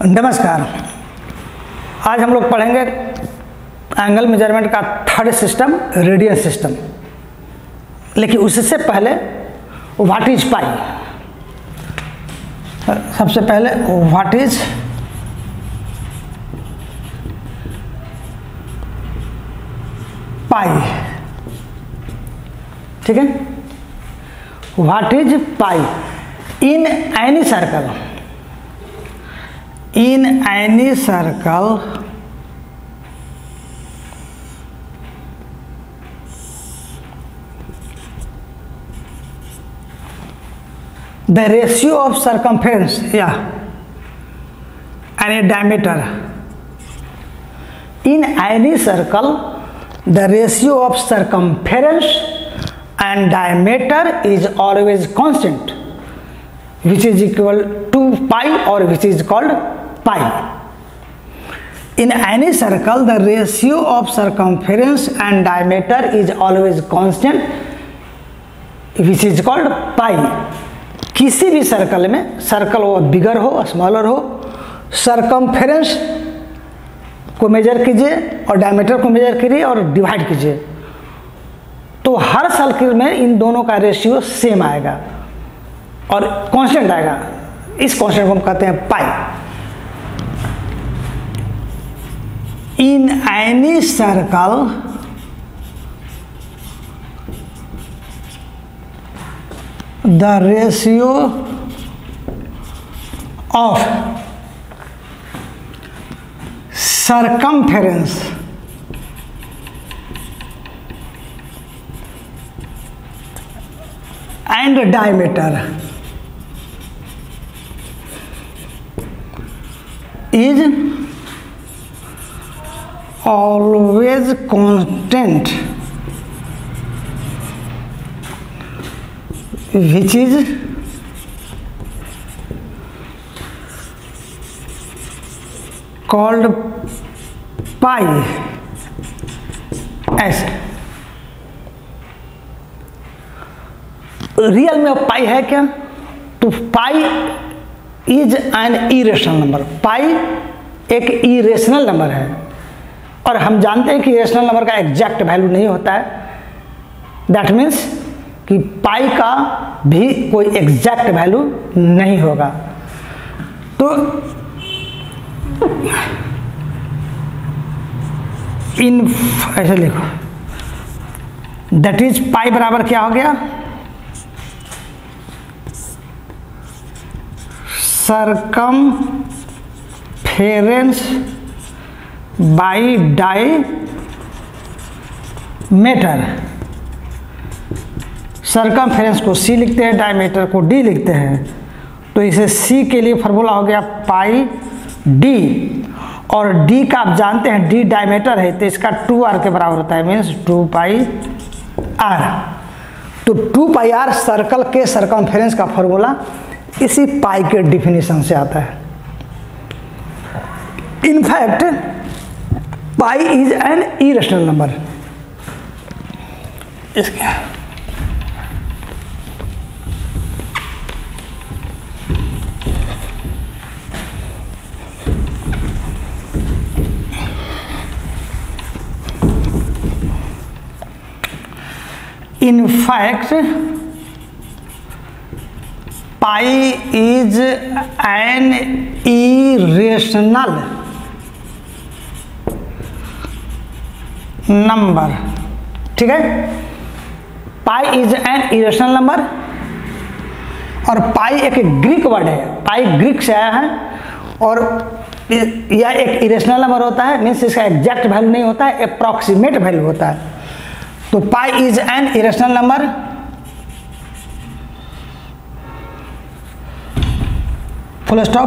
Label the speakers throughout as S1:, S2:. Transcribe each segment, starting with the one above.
S1: नमस्कार। आज हम लोग पढ़ेंगे एंगल मेजरमेंट का थर्ड सिस्टम रेडियन सिस्टम। लेकिन उससे पहले व्हाट इज पाई। सबसे पहले व्हाट इज पाई। ठीक है, what is pi in any circle. In any circle, the ratio of circumference, and diameter. In any circle, the ratio of circumference and diameter is always constant, which is equal to pi, or which is called pi. In any circle, the ratio of circumference and diameter is always constant, which is called pi. किसी भी circle में, circle हो बिगर हो smaller हो, circumference को major कीजिए और diameter को मेजर कीजिए और डिवाइड कीजिए, तो हर सर्कल में इन दोनों का रेशियो सेम आएगा और कांस्टेंट आएगा। इस कांस्टेंट को हम कहते हैं pi. In any circle, the ratio of circumference and diameter is always constant, which is called pi। ऐसे रियल में पाई है क्या? तो pi is an irrational number. Pi एक इरेशनल नंबर है और हम जानते हैं कि रेशनल नंबर का एग्जैक्ट वैल्यू नहीं होता है। दैट मीन्स कि पाई का भी कोई एग्जैक्ट वैल्यू नहीं होगा। तो इन ऐसे लिखो, दैट इज पाई बराबर क्या हो गया? Circumference by diameter. सर्कमफेरेंस को सी लिखते हैं, डायमीटर को डी लिखते हैं। तो इसे सी के लिए फार्मूला हो गया पाई डी, और डी का आप जानते हैं डी डायमीटर है, तो इसका 2r के बराबर होता है, मीन्स 2 पाई आर। तो 2 पाई आर सर्कल के सर्कमफेरेंस का फार्मूला इसी पाई के डिफिनीशन से आता है। In fact pi is an irrational number. इसके in fact pi is an irrational number. ठीक है, pi is an irrational number. और पाई एक ग्रीक वर्ड है, पाई ग्रीक से आया है और यह एक इरेशनल नंबर होता है, मीन्स इसका एग्जैक्ट वैल्यू नहीं होता है, अप्रॉक्सीमेट वैल्यू होता है। तो pi is an irrational number. Full stop.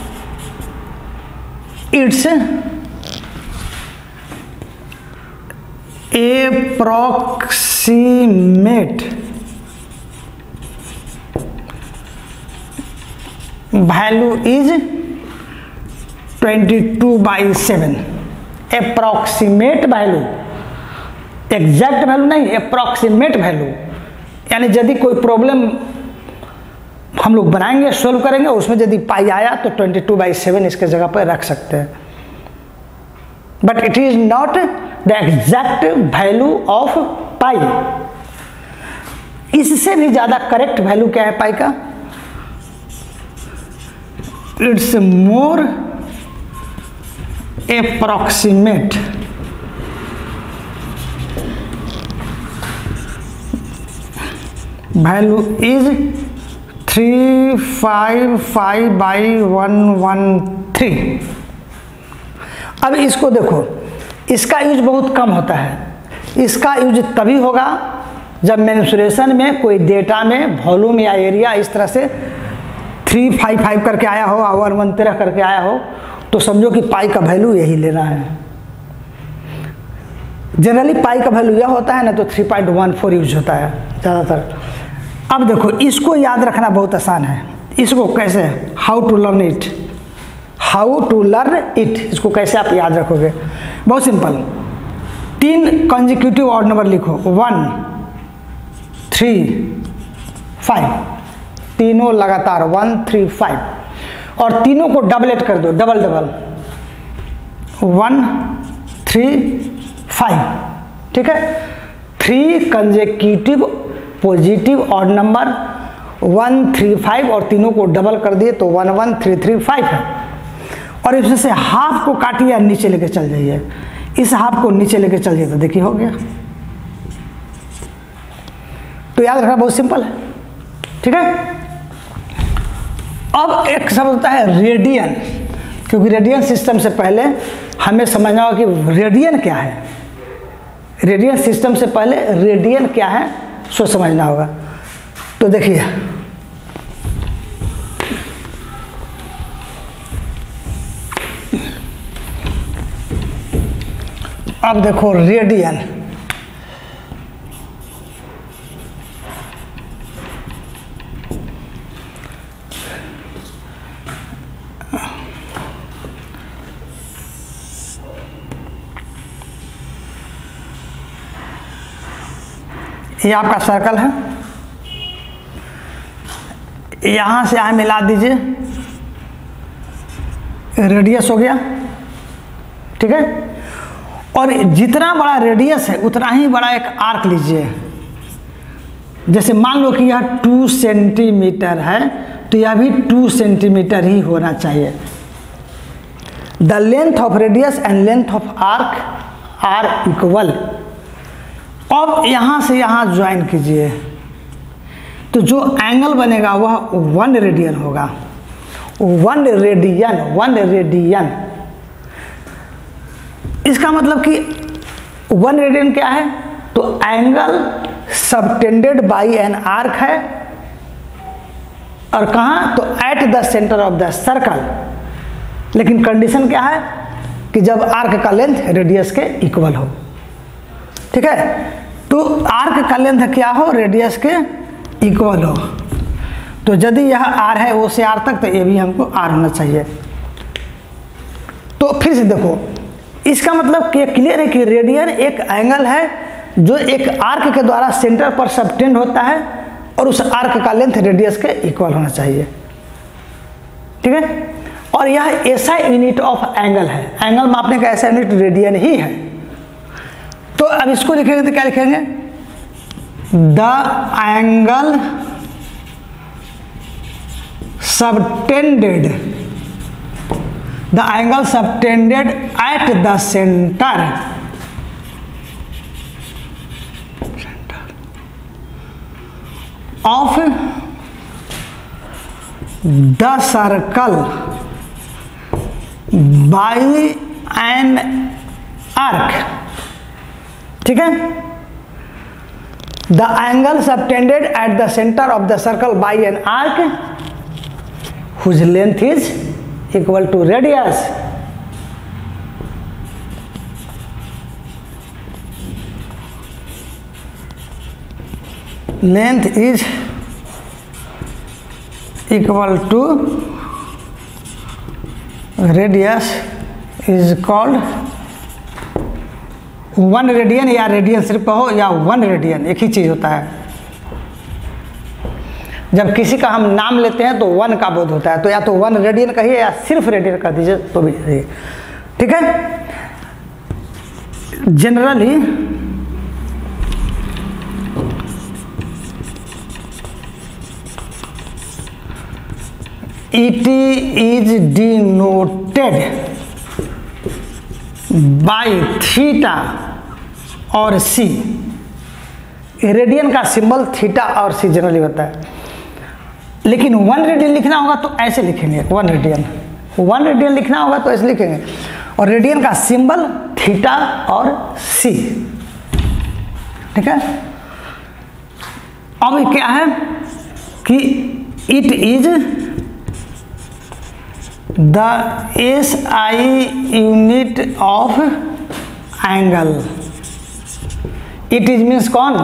S1: It's approximate value is 22/7। approximate value, exact value नहीं, approximate value। यानी यदि कोई प्रॉब्लम हम लोग बनाएंगे, सोल्व करेंगे, उसमें यदि पाई आया तो 22/7 इसके जगह पर रख सकते हैं, but it is not the exact value of pi. इससे भी ज्यादा करेक्ट वैल्यू क्या है पाई का? It's more approximate value is 355/113। अब इसको देखो, इसका यूज बहुत कम होता है। इसका यूज तभी होगा जब मेंसुरेशन में कोई डेटा में वॉल्यूम या एरिया इस तरह से 355 करके आया हो और 113 करके आया हो, तो समझो कि पाई का वैल्यू यही लेना है। जनरली पाई का वैल्यू यह होता है ना, तो 3.14 यूज होता है ज़्यादातर। अब देखो, इसको याद रखना बहुत आसान है। इसको कैसे, how to learn it, how to learn it, इसको कैसे आप याद रखोगे? बहुत सिंपल, 3 कंसेक्यूटिव ऑड नंबर लिखो, 1 3 5, तीनों लगातार 1 3 5, और तीनों को डबलेट कर दो, डबल 1 3 5, ठीक है। 3 कंसेक्यूटिव पॉजिटिव ऑड नंबर 1 3 5, और तीनों को डबल कर दिए तो 1 1 3 3 5 है। और इसमें से हाफ को काटिए या नीचे लेके चल जाइए, इस हाफ को नीचे लेके चल जाइए तो देखिए हो गया। तो याद रखना बहुत सिंपल है, ठीक है। अब एक शब्द होता है रेडियन, क्योंकि रेडियन सिस्टम से पहले हमें समझना होगा कि रेडियन क्या है। रेडियन सिस्टम से पहले रेडियन क्या है सो समझना होगा। तो देखिए, अब देखो रेडियन, ये आपका सर्कल है, यहां से यहां मिला दीजिए, रेडियस हो गया, ठीक है। और जितना बड़ा रेडियस है उतना ही बड़ा एक आर्क लीजिए। जैसे मान लो कि यह 2 सेंटीमीटर है, तो यह भी 2 सेंटीमीटर ही होना चाहिए। The length of radius and length of arc are equal. अब यहां से यहां ज्वाइन कीजिए, तो जो एंगल बनेगा वह 1 रेडियन होगा। 1 रेडियन। इसका मतलब कि 1 रेडियन क्या है? तो angle subtended by an arc है, और कहां? तो at the centre of the circle. लेकिन कंडीशन क्या है कि जब आर्क का लेंथ रेडियस के इक्वल हो, ठीक है। तो आर्क का लेंथ क्या हो? रेडियस के इक्वल हो। तो यदि यह आर है ओ से आर तक, तो ये भी हमको आर होना चाहिए। तो फिर से देखो, इसका मतलब कि क्लियर है कि रेडियन एक एंगल है जो एक आर्क के द्वारा सेंटर पर सबटेंड होता है, और उस आर्क का लेंथ रेडियस के इक्वल होना चाहिए, ठीक है। और यह ऐसा यूनिट ऑफ एंगल है, एंगल मापने का ऐसा यूनिट रेडियन ही है। तो अब इसको लिखेंगे तो क्या लिखेंगे? The angle subtended, the angle subtended at the centre of the circle by an arc, ठीक है। The angle subtended at the centre of the circle by an arc whose length is equal to radius. Length is equal to radius is called 1 radian, या radian सिर्फ कहो या 1 radian, एक ही चीज होता है। जब किसी का हम नाम लेते हैं तो 1 का बोध होता है, तो या तो 1 रेडियन कहिए या सिर्फ रेडियन कर दीजिए तो भी सही। ठीक है, generally it is denoted by theta और सी। रेडियन का सिंबल थीटा और सी जनरली होता है, लेकिन 1 रेडियन लिखना होगा तो ऐसे लिखेंगे, 1 रेडियन लिखना होगा तो ऐसे लिखेंगे, और रेडियन का सिंबल थीटा और सी। ठीक है, अब क्या है कि it is the SI unit of angle. It is means कौन,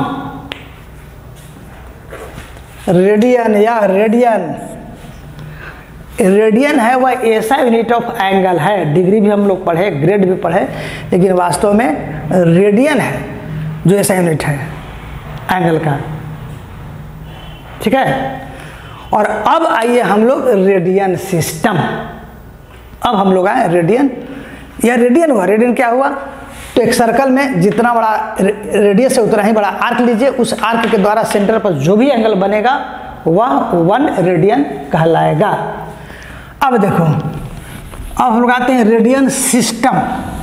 S1: रेडियन या रेडियन है वह ऐसा यूनिट ऑफ एंगल है। डिग्री भी हम लोग पढ़े, ग्रेड भी पढ़े, लेकिन वास्तव में रेडियन है जो ऐसा यूनिट है एंगल का। ठीक है, और अब आइए हम लोग रेडियन सिस्टम। अब हम लोग आए रेडियन, या रेडियन हुआ, रेडियन क्या हुआ, तो एक सर्कल में जितना बड़ा रेडियस है उतना ही बड़ा आर्क लीजिए, उस आर्क के द्वारा सेंटर पर जो भी एंगल बनेगा वह 1 रेडियन कहलाएगा। अब देखो, अब हम लोग आते हैं रेडियन सिस्टम।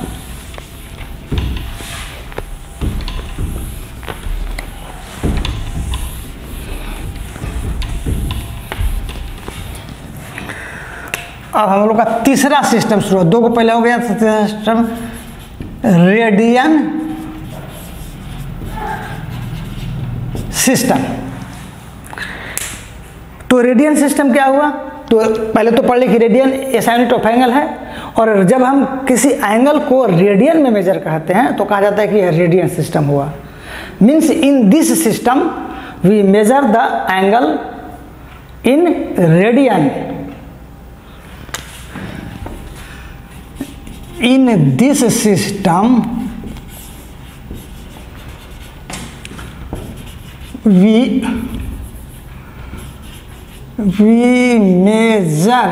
S1: अब हम लोग का तीसरा सिस्टम शुरू, 2 को पहले हो गया सिस्टम रेडियन सिस्टम। तो रेडियन सिस्टम क्या हुआ, तो पहले तो पढ़ ली कि रेडियन ऐसा यूनिट ऑफ एंगल है, और जब हम किसी एंगल को रेडियन में मेजर करते हैं तो कहा जाता है कि यह रेडियन सिस्टम हुआ। Means in this system we measure the angle in radian. In this system we measure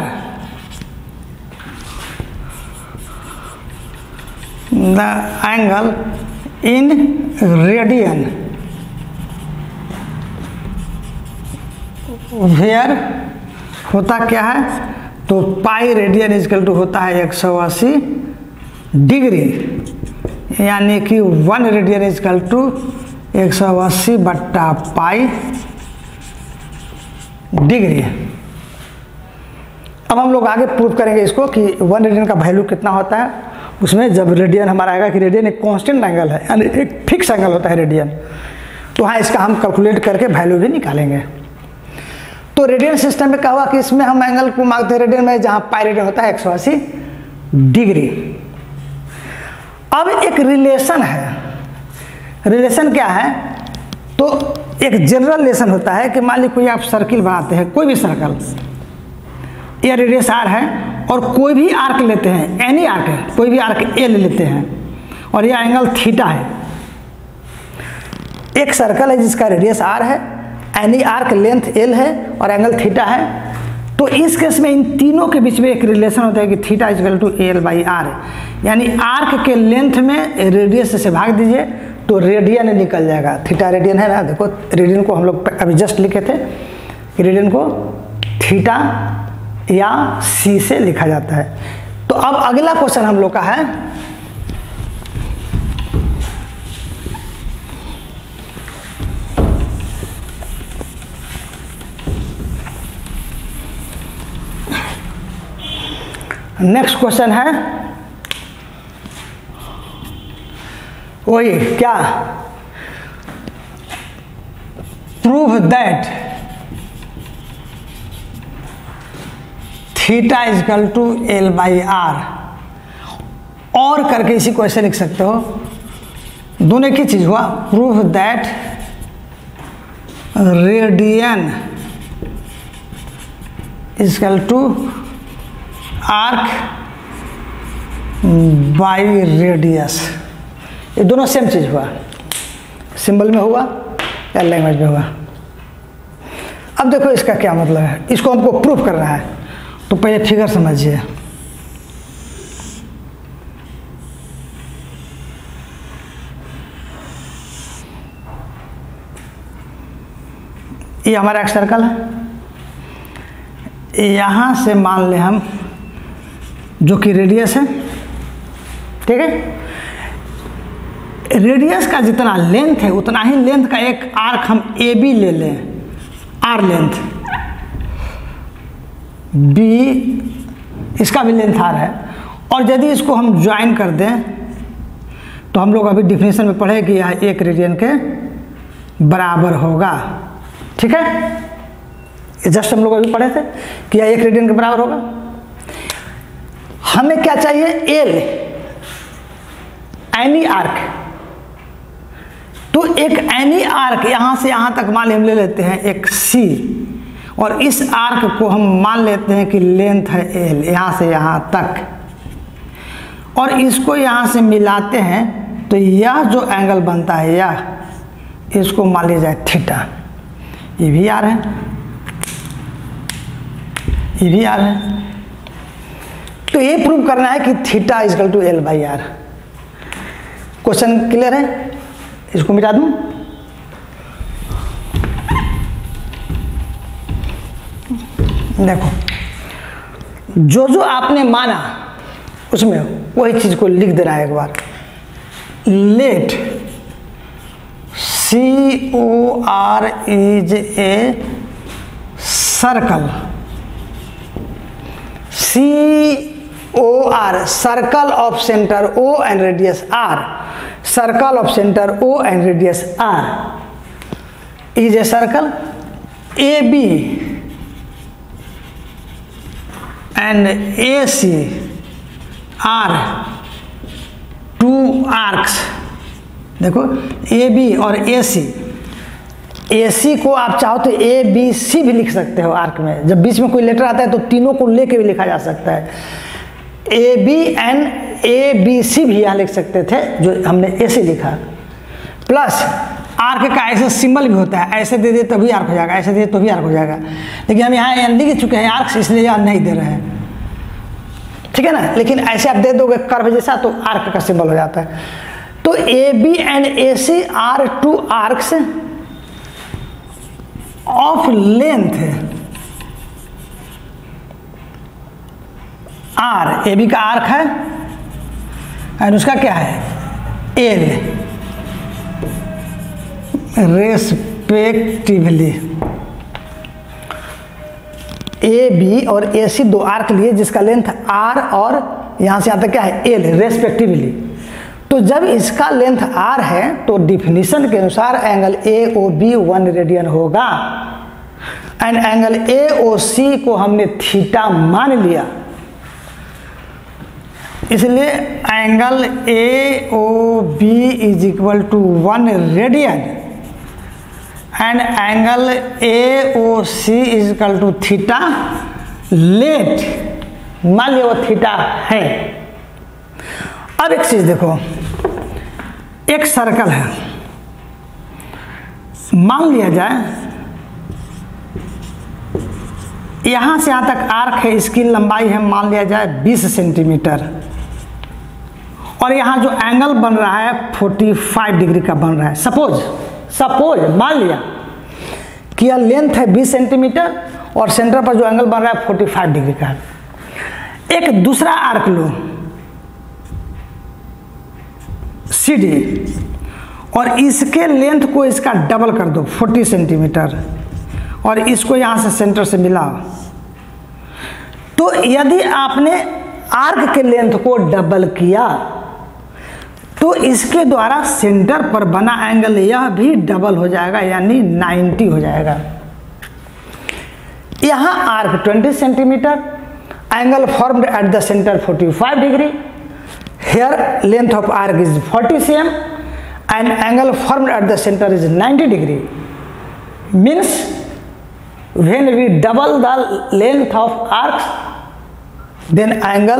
S1: the angle in radian, where होता क्या है, तो पाई रेडियन इजकल टू होता है 180 डिग्री, यानी कि 1 रेडियन इजकल टू 180 बट्टा पाई डिग्री। अब हम लोग आगे प्रूव करेंगे इसको कि 1 रेडियन का वैल्यू कितना होता है। उसमें जब रेडियन हमारा आएगा कि रेडियन एक कांस्टेंट एंगल है, यानी एक फिक्स एंगल होता है रेडियन, तो हाँ इसका हम कैलकुलेट करके वैल्यू भी निकालेंगे। तो रेडियन सिस्टम में क्या हुआ कि इसमें हम एंगल को मांगते हैं रेडियन में, जहाँ पाई रेडियन होता है 180 डिग्री। अब एक रिलेशन है, रिलेशन क्या है, तो एक जनरल रिलेशन होता है कि मान लीजिए कोई आप सर्किल बनाते हैं, कोई भी सर्कल, यह रेडियस आर है और कोई भी आर्क लेते हैं, एनी आर्क है, कोई भी आर्क ए ले लेते हैं और यह एंगल थीटा है। एक सर्कल है जिसका रेडियस आर है, एनी आर्क लेंथ एल है और एंगल थीटा है। तो इस केस में इन तीनों के बीच में एक रिलेशन होता है कि theta is equal to L by R, यानी आर्क के लेंथ में रेडियस से भाग दीजिए तो रेडियन निकल जाएगा। थीटा रेडियन है ना, देखो रेडियन को हम लोग अभी जस्ट लिखे थे कि रेडियन को थीटा या सी से लिखा जाता है। तो अब अगला क्वेश्चन हम लोग का है नेक्स्ट क्वेश्चन है वही क्या, prove that theta is equal to L by R, और करके इसी को ऐसे लिख सकते हो, दोनों की चीज हुआ। Prove that radian is equal to arc by radius, ये दोनों सेम चीज हुआ, सिंबल में हुआ या लैंग्वेज में हुआ। अब देखो इसका क्या मतलब है, इसको हमको प्रूफ करना है, तो पहले फिगर समझिए। ये हमारा एक सर्कल है, यहाँ से मान ले हम जो कि रेडियस है, ठीक है। रेडियस का जितना लेंथ है उतना ही लेंथ का एक आर्क हम ए बी ले लें, आर लेंथ, बी इसका भी लेंथ आर है, और यदि इसको हम ज्वाइन कर दें तो हम लोग अभी डिफिनेशन में पढ़े कि यह 1 रेडियन के बराबर होगा, ठीक है। जस्ट हम लोग अभी पढ़े थे कि यह 1 रेडियन के बराबर होगा। हमें क्या चाहिए, एल, एनी आर्क। तो एक एनी आर्क यहां से यहां तक मान हम ले लेते हैं एक सी, और इस आर्क को हम मान लेते हैं कि लेंथ है एल, यहां से यहां तक, और इसको यहां से मिलाते हैं तो यह जो एंगल बनता है यह, इसको मान लिया जाए थीटा, ये भी आर है, ये भी आर है। तो ये प्रूव करना है कि theta is equal to L by R. Question clear है, इसको मिटा दूं। देखो जो जो आपने माना उसमें वही चीज को लिख देना है एक बार। Let COR is a circle, COR circle of center O and radius R, circle of center O and radius R is a circle. AB and AC are two arcs। देखो AB और AC, AC को आप चाहो तो ABC भी लिख सकते हो आर्क में, जब बीच में कोई लेटर आता है तो तीनों को लेके भी लिखा जा सकता है। AB एंड ABC भी यहाँ लिख सकते थे, जो हमने AC लिखा। प्लस आर्क का ऐसे सिंबल भी होता है, ऐसे दे दे तभी आर्क हो जाएगा, ऐसे दे तो भी आर्क हो जाएगा, लेकिन हम यहाँ एन लिख चुके हैं आर्क, इसलिए यहाँ नहीं दे रहे हैं, ठीक है ना। लेकिन ऐसे आप दे दोगे कर्व जैसा तो आर्क का सिंबल हो जाता है। तो AB and AC are two arcs of length R, AB का आर्क है और उसका क्या है L, रेस्पेक्टिवली। AB और AC दो आर्क लिए जिसका लेंथ R और यहां से यहां तक क्या है L, रेस्पेक्टिवली। तो जब इसका लेंथ R है तो डिफिनीशन के अनुसार एंगल AOB 1 रेडियन होगा, एंड एंगल AOC को हमने थीटा मान लिया, इसलिए angle AOB is equal to 1 radian and angle AOC is equal to theta. Let मान लिया वो थीटा है। अब एक चीज देखो, एक सर्कल है, मान लिया जाए यहां से यहां तक आर्क है, इसकी लंबाई है मान लिया जाए 20 सेंटीमीटर, और यहां जो एंगल बन रहा है 45 डिग्री का बन रहा है। सपोज मान लिया कि यह लेंथ है 20 सेंटीमीटर और सेंटर पर जो एंगल बन रहा है 45 डिग्री का। एक दूसरा आर्क लो CD और इसके लेंथ को इसका डबल कर दो 40 सेंटीमीटर, और इसको यहां से सेंटर से मिलाओ। तो यदि आपने आर्क के लेंथ को डबल किया तो इसके द्वारा सेंटर पर बना एंगल यह भी डबल हो जाएगा, यानी 90 हो जाएगा। यहां arc 20 centimetre, angle formed at the centre 45 degree, here length of arc is 40 cm and angle formed at the center is 90 degree, means when we double the length of arcs then angle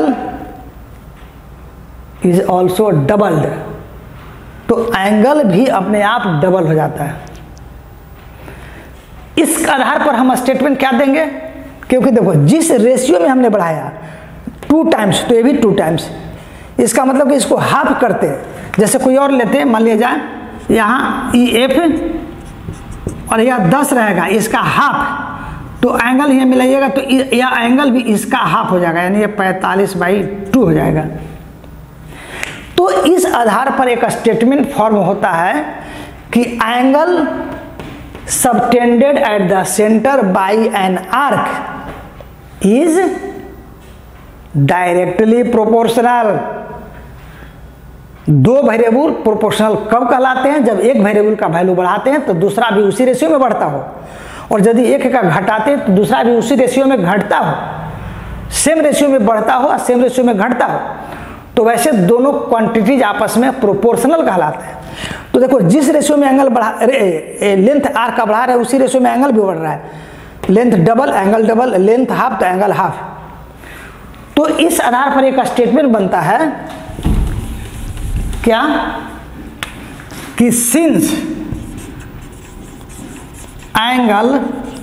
S1: is also doubled। तो angle भी अपने आप double हो जाता है। इस आधार पर हम स्टेटमेंट क्या देंगे, क्योंकि देखो जिस रेशियो में हमने बढ़ाया 2 टाइम्स, तो ये भी 2 टाइम्स, इसका मतलब कि इसको हाफ करते, जैसे कोई और लेते हैं, मान लिया जाए यहाँ EF और यह 10 रहेगा, इसका हाफ, तो एंगल यहाँ मिलाइएगा तो यह एंगल भी इसका हाफ हो जाएगा, यानी ये 45/2 हो जाएगा। तो इस आधार पर एक स्टेटमेंट फॉर्म होता है कि angle subtended at the centre by an arc is directly proportional. 2 variable proportional कब कहलाते हैं, जब एक वेरिएबल का वैल्यू बढ़ाते हैं तो दूसरा भी उसी रेशियो में बढ़ता हो, और यदि एक का घटाते हैं तो दूसरा भी उसी रेशियो में घटता हो, सेम रेशियो में बढ़ता हो और सेम रेशियो में घटता हो, तो वैसे दोनों क्वांटिटीज आपस में प्रोपोर्शनल कहलाते हैं। तो देखो जिस रेशियो में एंगल बढ़ा लेंथ आर का बढ़ा रहा है उसी रेशियो में एंगल भी बढ़ रहा है, length double angle double, length half तो एंगल हाफ। तो इस आधार पर एक स्टेटमेंट बनता है क्या, कि since angle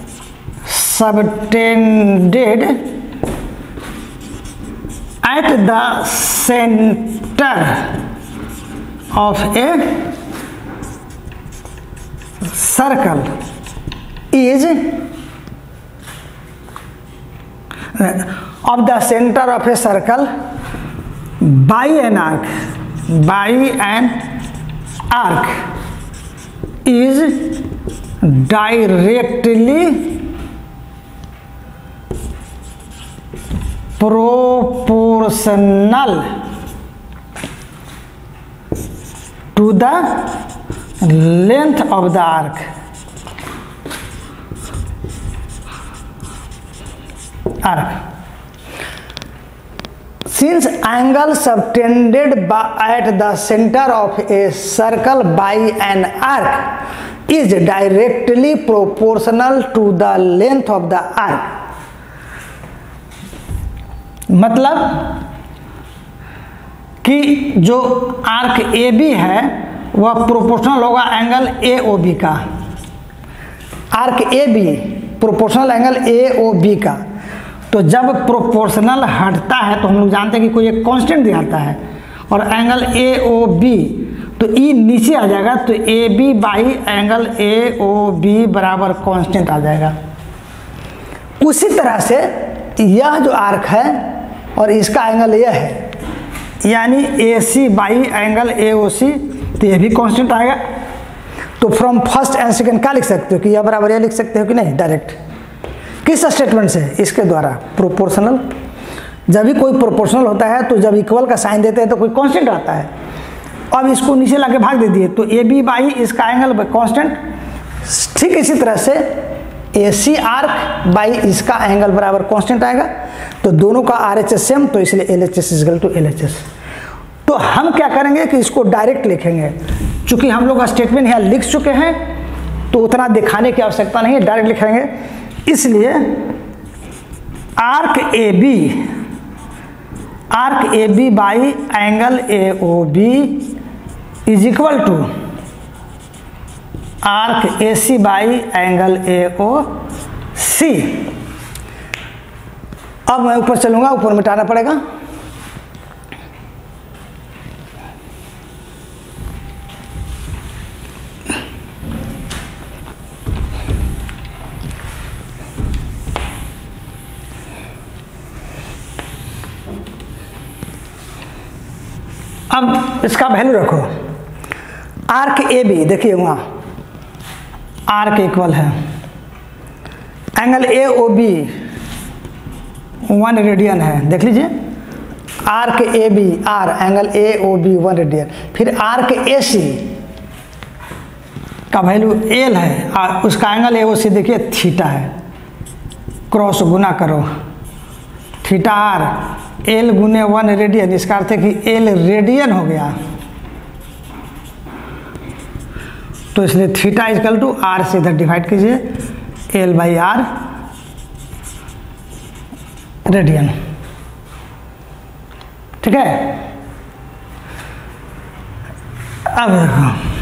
S1: subtended at the centre of a circle is of the center of a circle by an arc is directly proportional to the length of the arc. Since angle subtended at the center of a circle by an arc is directly proportional to the length of the arc, मतलब कि जो arc AB है वह proportional होगा angle AOB का। Arc AB proportional angle AOB का, तो जब प्रोपोर्शनल हटता है तो हम लोग जानते हैं कि कोई एक कांस्टेंट दिखाता है, और एंगल AOB तो E नीचे आ जाएगा, तो AB बाई एंगल AOB बराबर कांस्टेंट आ जाएगा। उसी तरह से यह जो आर्क है और इसका एंगल यह है, यानी AC बाई एंगल AOC, तो यह भी कांस्टेंट आएगा। तो फ्रॉम फर्स्ट एंड सेकंड क्या लिख सकते हो कि यह बराबर यह लिख सकते हो कि नहीं, डायरेक्ट किस स्टेटमेंट से, इसके द्वारा, प्रोपोर्शनल। जब भी कोई प्रोपोर्शनल होता है तो जब इक्वल का साइन देते हैं तो कोई कांस्टेंट आता है। अब इसको नीचे लाके भाग दे दिए तो AB बाई इसका एंगल कांस्टेंट, ठीक इसी तरह से AC आर्क बाई इसका एंगल बराबर कांस्टेंट आएगा। तो दोनों का RHS सेम, तो इसलिए LHS इक्वल टू LHS। तो हम क्या करेंगे कि इसको डायरेक्ट लिखेंगे, चूंकि हम लोग स्टेटमेंट यहाँ लिख चुके हैं तो उतना दिखाने की आवश्यकता नहीं है, डायरेक्ट लिखेंगे। इसलिए arc AB by angle AOB is equal to arc AC by angle AOC। अब मैं ऊपर चलूंगा, ऊपर मिटाना पड़ेगा। अब इसका वैल्यू रखो, आर्क AB देखिए वहाँ आर्क इक्वल है एंगल AOB 1 रेडियन है, देख लीजिए arc AB R angle AOB 1 radian. फिर आर्क AC का वैल्यू L है और उसका एंगल AOC देखिए थीटा है, क्रॉस गुना करो थीटा R L गुने 1 रेडियन, इसका अर्थ है कि L रेडियन हो गया, तो इसलिए थीटा इक्वल टू R से इधर डिवाइड कीजिए L बाई R रेडियन, ठीक है। अब देखो